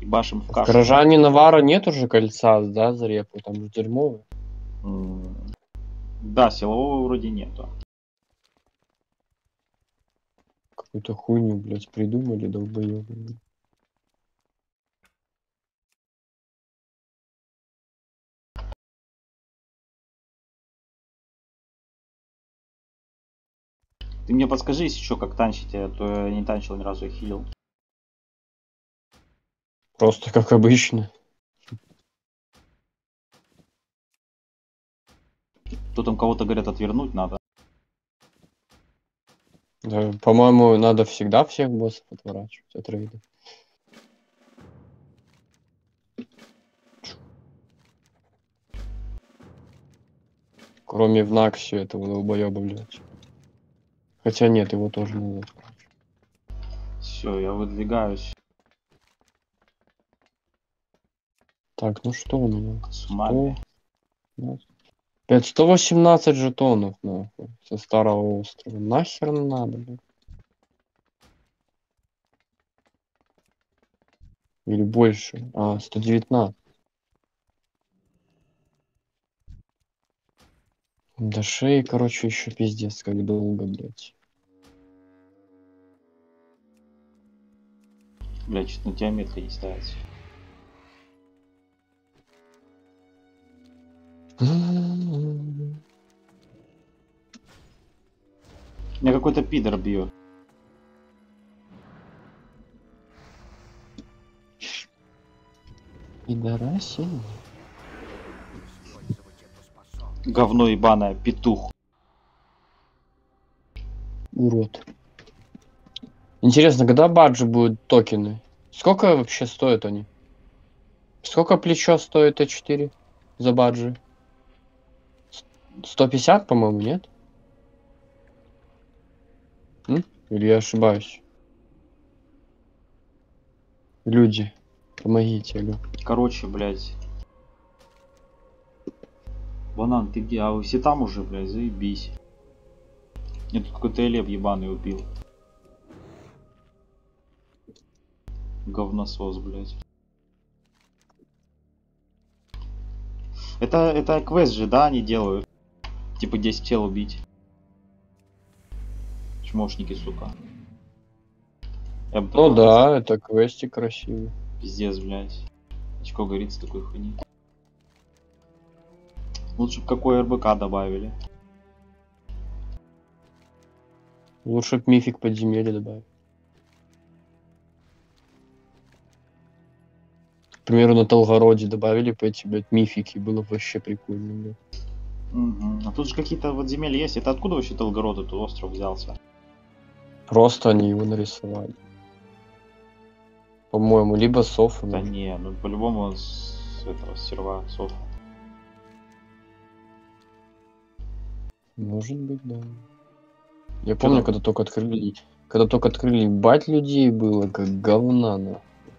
и башим в В кашу. Горожане Навара нет уже кольца, да, за репу, там же дерьмово. Да, силового вроде нету. Какую-то хуйню, блядь, придумали, долбоёбы. Ты мне подскажи, если что, как танчить, а то я не танчил ни разу, я хилил. Просто как обычно. Тут там кого-то, говорят, отвернуть надо. Да, по-моему, надо всегда всех боссов отворачивать от рейда. Кроме в Наксе этого долбоёба, блядь. Хотя нет, его тоже надо отворачивать. Все, я выдвигаюсь. Так, ну что у меня? С мамой. 118 жетонов, нахуй, со старого острова. Нахер надо, блядь? Или больше? 119. До шеи, короче, еще пиздец, как долго, блядь. Бля, что-то на тебя метка не ставится. Меня какой-то пидор бьет. Пидораси. Говно ебаное, петух. Урод. Интересно, когда баджи будут токены? Сколько вообще стоят они? Сколько плечо стоит Т4 за баджи? 150, по-моему, нет? Или я ошибаюсь? Люди, помогите, алло. Короче, блядь. Банан, ты где? А вы все там уже, блядь, заебись. Мне тут какой-то элеб ебаный убил. Говносос, блядь. Это квест же, да, они делают? Типа 10 тел убить. Чмошники, сука. Я бы Ну такой да, это квестик красивый. пиздец, блядь. Очко горит с такой хуйни. Лучше бы какой РБК добавили. Лучше б мифик подземелья добавить. К примеру, на Толгороде добавили по эти, блядь, мифики. Было вообще прикольно, блядь. Угу. А тут же какие-то вот земли есть. Это откуда вообще Толгород этот остров взялся? Просто они его нарисовали. По-моему, либо софы. Да Может. не, ну по-любому с этого с серва софа. Может быть, да. Я Чё помню, там? когда только открыли, бать людей было, как говна, нахуй.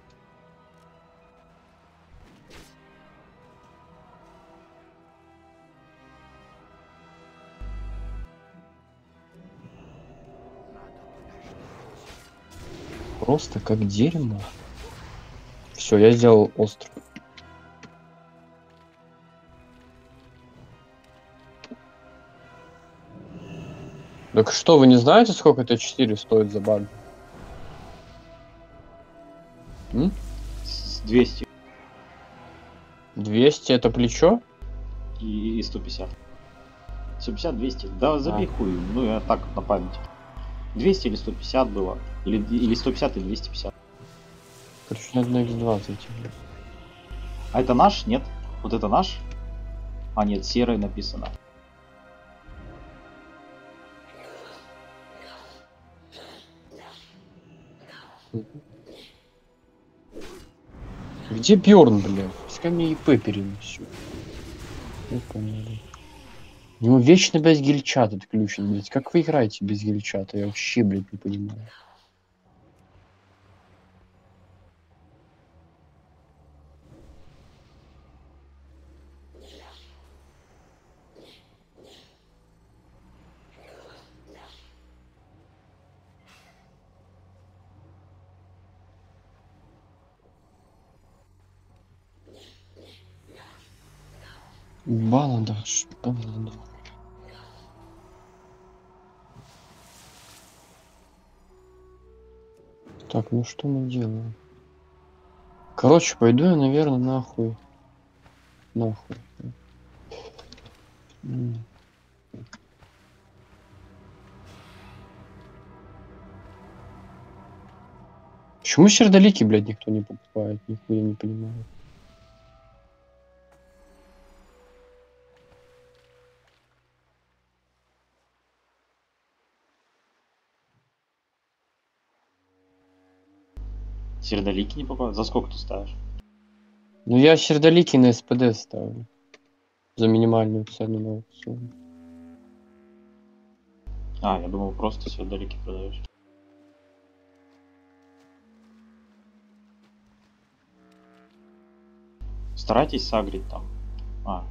Просто как дерьмо. Все, я сделал остров. Так что, вы не знаете, сколько это 4 стоит за баг? 200 200 это плечо? и 150. 150, 200. Да забей хуй. Ну я так на память. 200 или 150 было. Или 150 и 250. Короче, надо на X20. А это наш? Нет? Вот это наш? А нет, серый написано. Где Бьорн, блядь? Пускай мне ИП перенесет. Я понял. У него вечно без гильчат отключен, блядь. Как вы играете без гильчата? Я вообще, блядь, не понимаю. Баландаш, баландаш. Так, ну что мы делаем? Короче, пойду я, наверное, нахуй. Нахуй. Почему сердолики, блядь, никто не покупает? Нихуя не понимаю. Сердолики не покупают? За сколько ты ставишь? Ну я сердолики на СПД ставлю. За минимальную цену на аукционе. А, я думал, просто сердолики продаешь. Старайтесь сагрить там. А,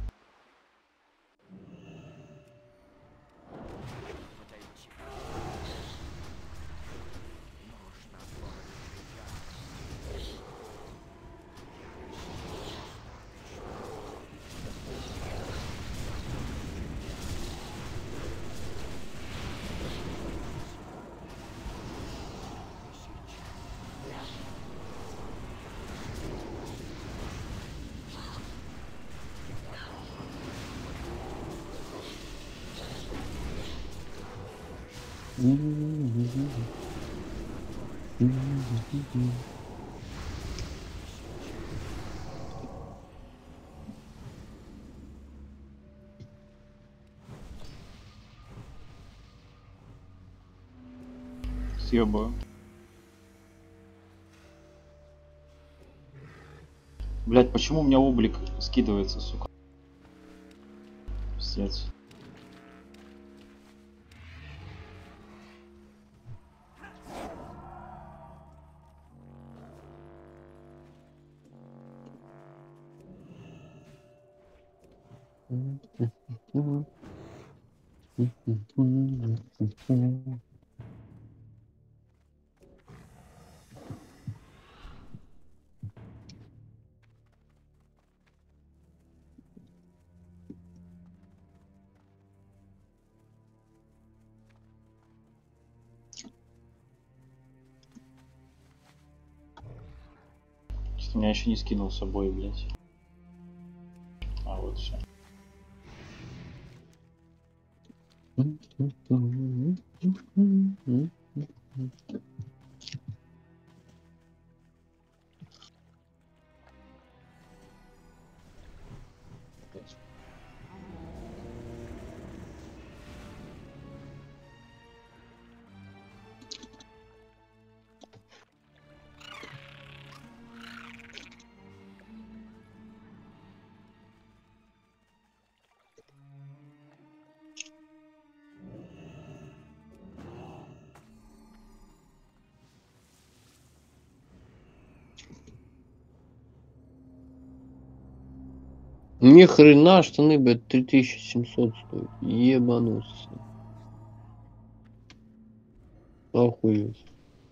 съебаю. Блять, почему у меня облик скидывается, сука? Пиздец. Что-то меня еще не скинул с собой, блять. А вот все. Ни хрена штаны, блядь, 3700 стоят. Ебанулся. Охуеть.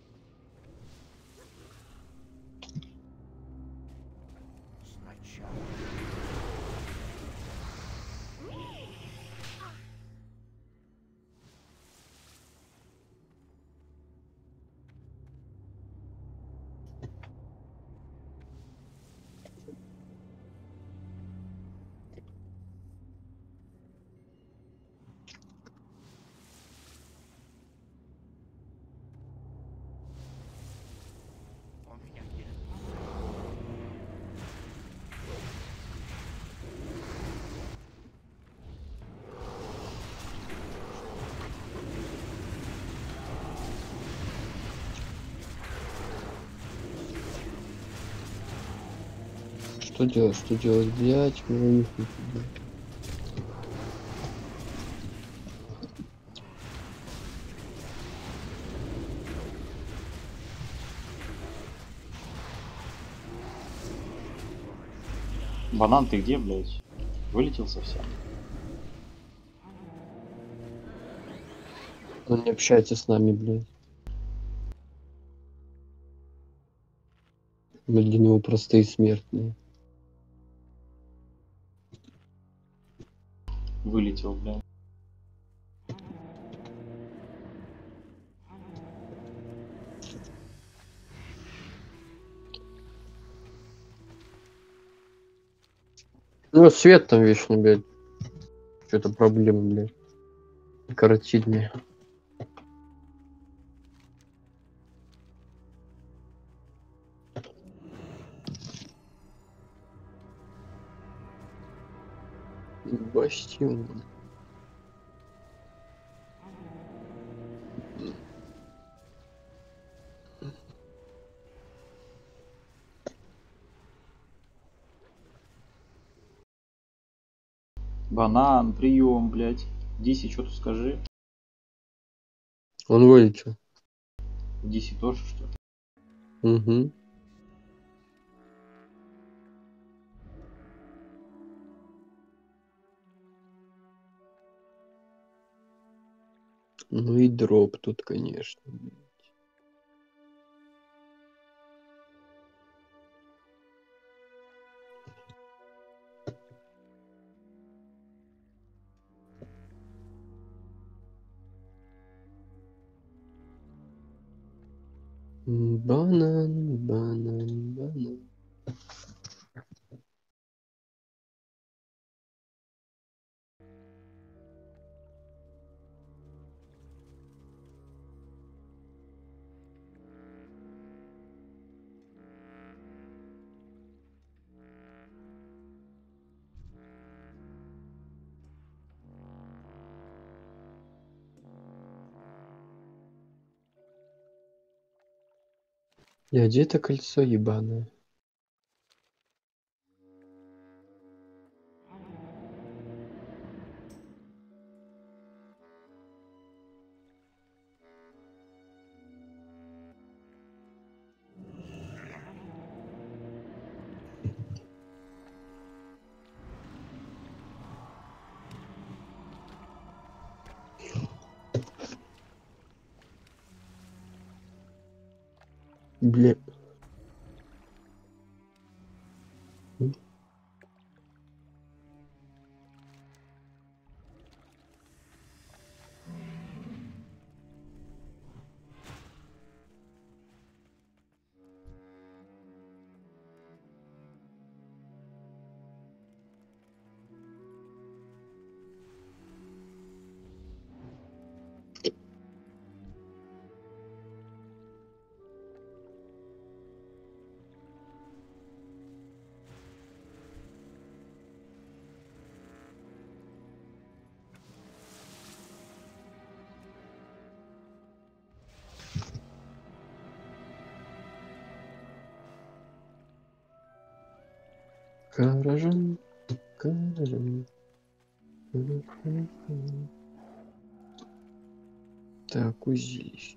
Что делать? Что делать? Блять, ну, Банан, ты где, блять? Вылетел совсем? он не общается с нами, блядь. Мы для него простые смертные. Вылетел, блядь. Ну, свет там вечно, блядь. Что-то проблема, блядь. Коротит мне. Бастион. Банан, прием, блядь. Диси, что-то скажи. Он вылетел. Диси тоже, что ли? Угу. Ну и дроп тут, конечно. Банан, банан, банан. Я где это кольцо ебаное? Бля. Каражан, каражан. Так, узилище.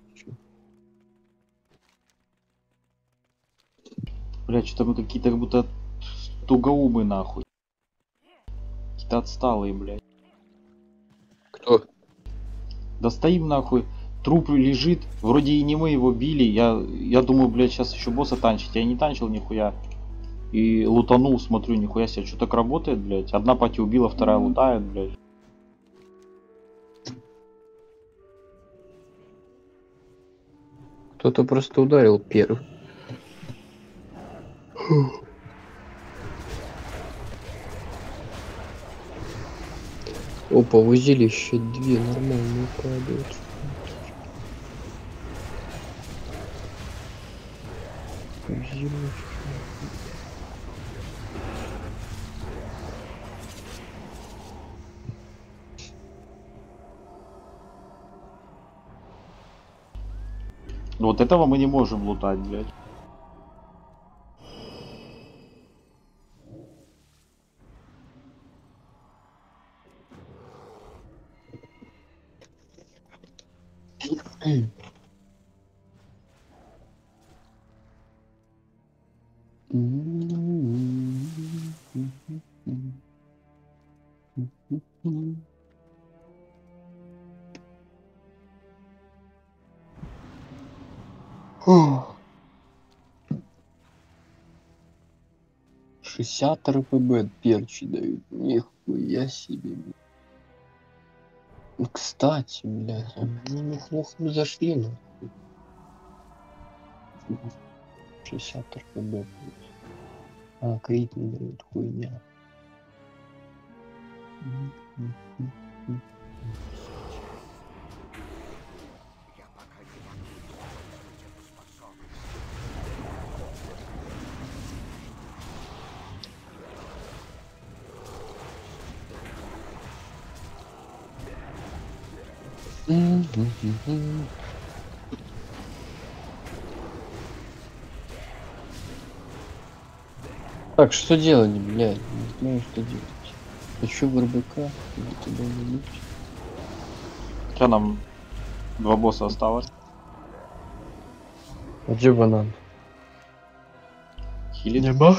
Блядь, что-то мы какие-то как будто тугоумы, нахуй. Какие-то отсталые, блядь. Кто? Да стоим, нахуй. Труп лежит. Вроде и не мы его били. Я думаю, блядь, сейчас еще босса танчить. Я не танчил нихуя. И лутанул, смотрю, нихуя себе. Что так работает, блядь? Одна пати убила, вторая лутает, блядь. Кто-то просто ударил первый. Опа, в узилище две нормальные падают. Узилище. Вот этого мы не можем лутать, блядь. Ох. 60 РПБ перчи дают. Нихуя себе. Ну, кстати, блядь, они неплохо бы зашли, но 60 РПБ. А, крит не дают, хуйня. Я пока не могу использовать эту способность. Так, что делать, блядь? Не знаю, что делать. Хочу в РБК, или куда-нибудь. Что нам 2 босса осталось? А где банан? Хилит. Нема?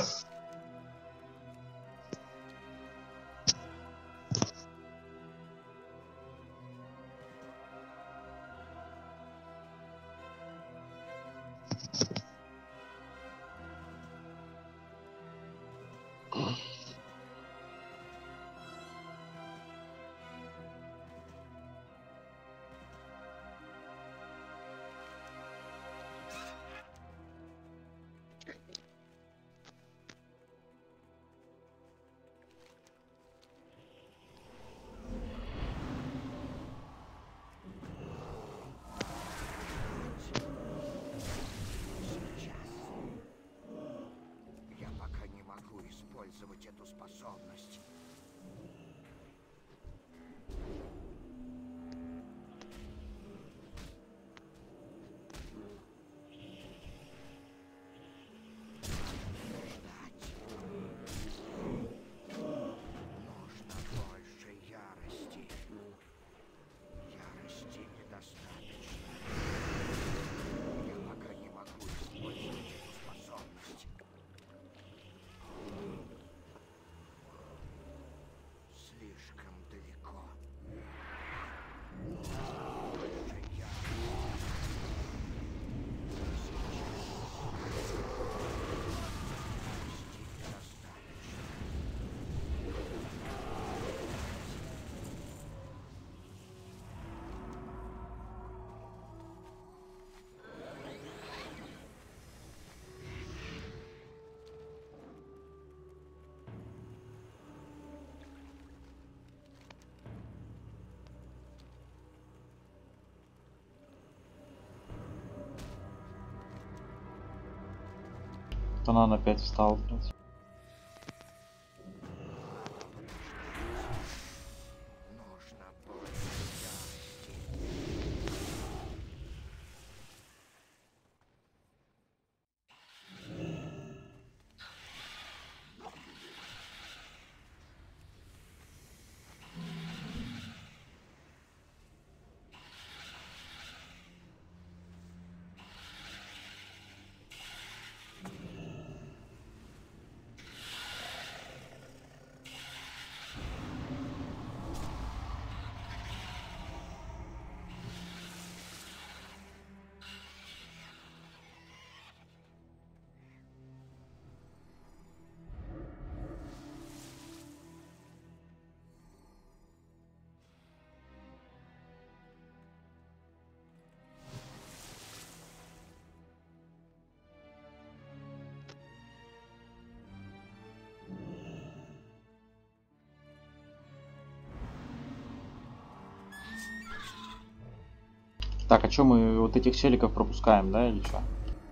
Я пока не могу использовать эту способность. Нужно больше ярости. Ярости недостаточно. Я пока не могу использовать эту способность. Слишком далеко. Больше ярости. Ярости недостаточно. Банан опять встал, блядь. Нужно больше ярости. Так, а чё мы вот этих челиков пропускаем, да, или что?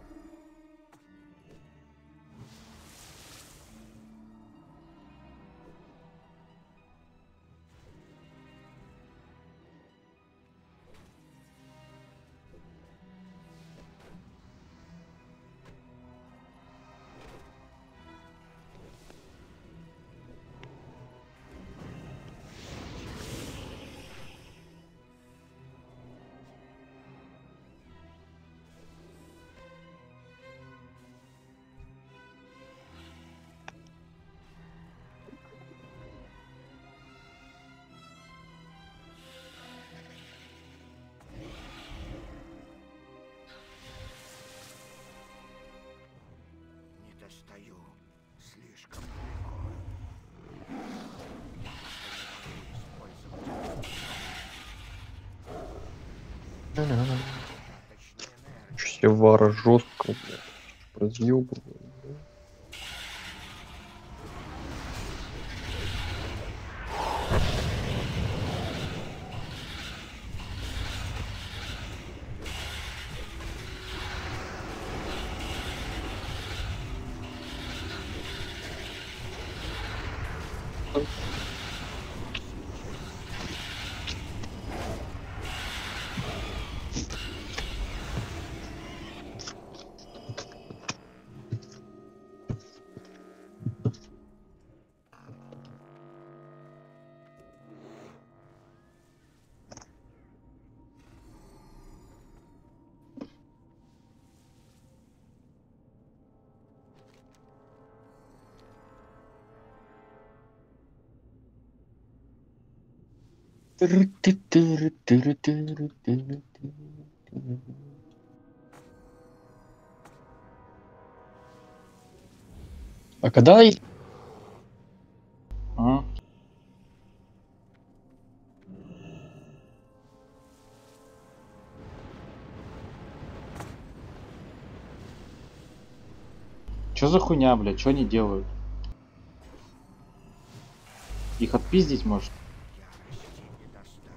Не достаю. Слишком далеко. Я пока не могу использовать эту способность. Все вара жестко, блядь. Разъебываю. А когда Ага. Чё за хуйня, блядь? Чё они делают? Их отпиздить может? Ярости недостаточно.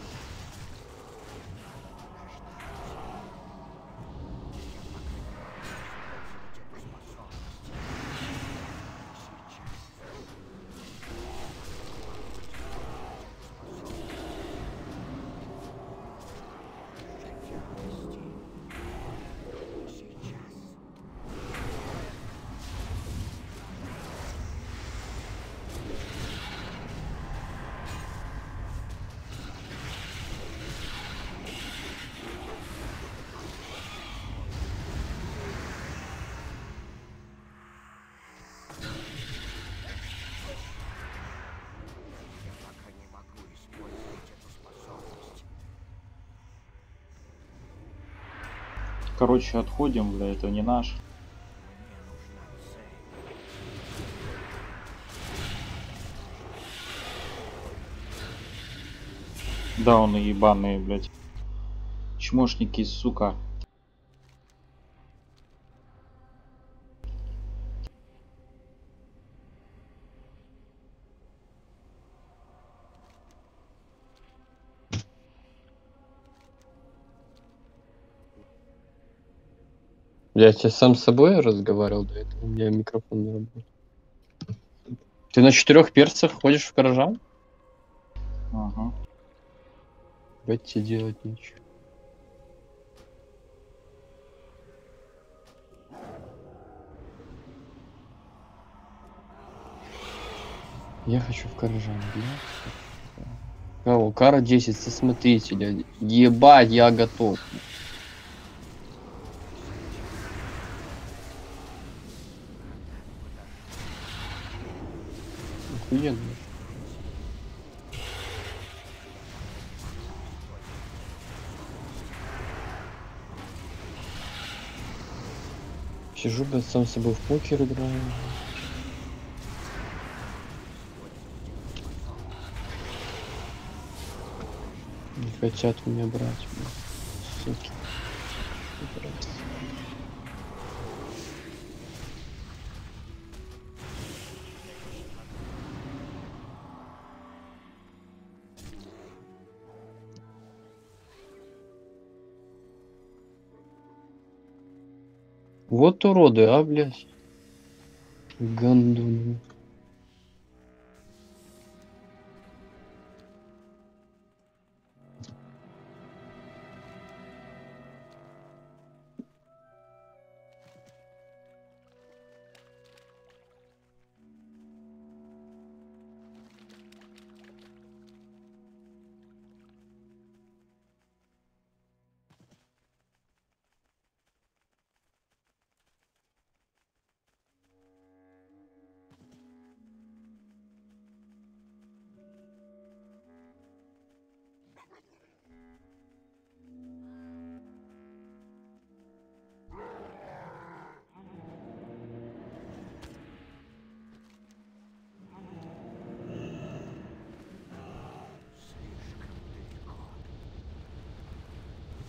Я пока не могу использовать эту способность. Короче, отходим, бля, это не наш. Мне нужна цель. Да, он и ебаные, блядь. Чмошники, сука. я сейчас сам с собой разговаривал до этого, у меня микрофон не работает. Ты на 4 перцах ходишь в гаража? Ага. Бать тебе делать нечего. Я хочу в гаража, блядь. Кого? Кара 10, смотрите, дядя. Ебать, я готов. Охуенно. Сижу, блядь, сам с собой в покер играю. Не хотят меня брать, блядь. Суки. Пидорасы. Вот уроды, а, блядь. Гандоны. Слишком далеко.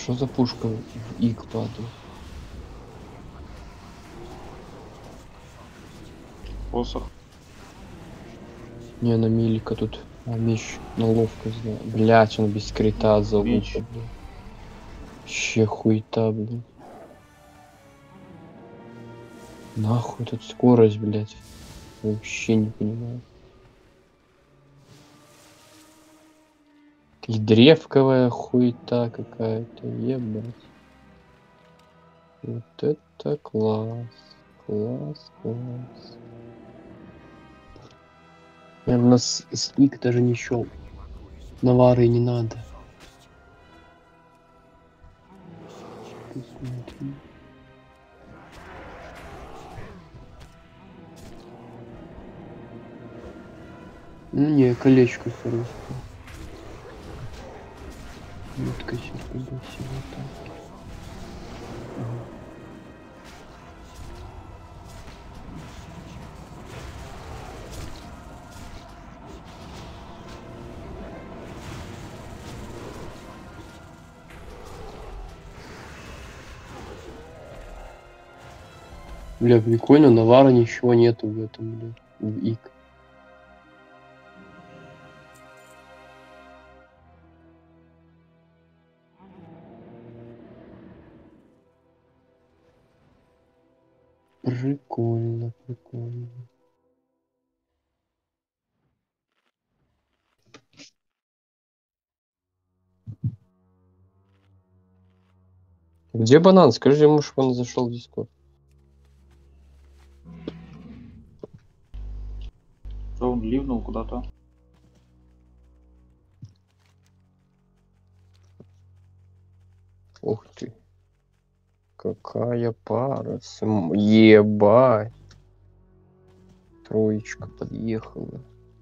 Что за пушка в ик падает? Посох. Не, на милика тут. А меч на ловкость, да. Блять, он без крита залупа, Меч. блин. Вообще хуета, блин. Нахуй тут скорость, блять. Вообще не понимаю. И древковая хуета какая-то, ебать. Вот это класс. Класс, класс. У нас стик даже не щел. Навары не надо. Посмотрим. Ну не, колечко хорошее. Вот-ка сейчас погасим вот так. Бля, прикольно, навара ничего нету в этом, бля, в ик. Прикольно, прикольно. Где банан? Скажи ему, что он зашел в Дискорд. Что он ливнул куда-то? Ух ты. Какая пара. Ебать. Троечка подъехала.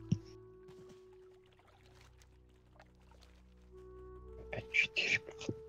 5-4.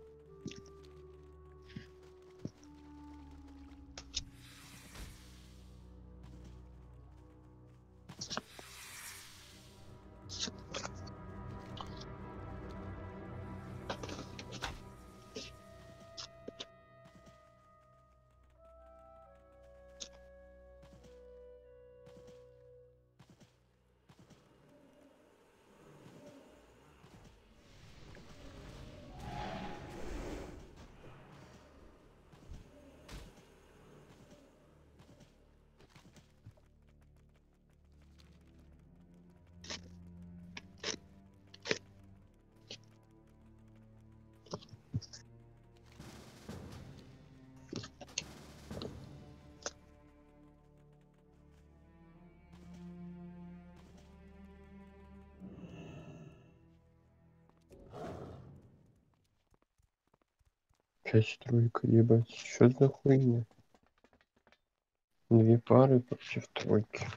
Пять тройка, ебать. Что за хуйня? Две пары против тройки.